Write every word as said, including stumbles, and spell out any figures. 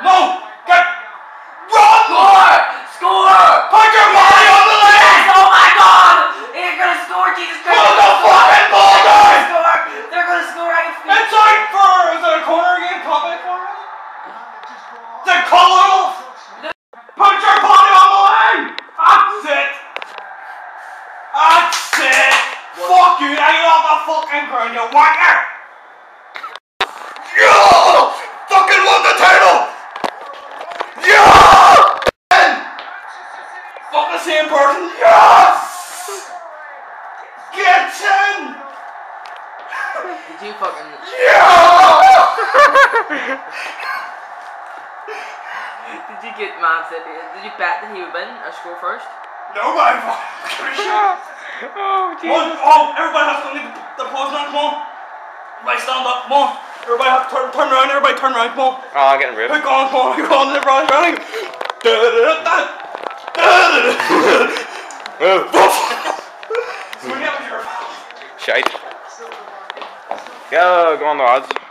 No! Get... Run! Score! Score! Put your body on the leg! Oh my god! They're gonna score, Jesus Christ! Pull the fucking ball down! Score! They're gonna score, I can feel it. It's out for... Is it a corner game? Top it for us? Then call it off! Put your body on the line! That's it! That's it! What? Fuck you! Now you're off the fucking ground, you wanker! Yeah! Fucking won the title! Yeah! Fuck the same person! Yes! Get in! Did you fucking... Yeah! Did you get Man City? Did you bet that he would win or score first? No, man. Oh, Jesus. One, oh, everybody has to leave the pause now, come on. Everybody stand up, come on. Everybody have to turn, turn around, everybody turn around, come on. Oh, I'm getting rude. Pick on, come on, you're on, everybody's running. Shite. Go, go on, lads.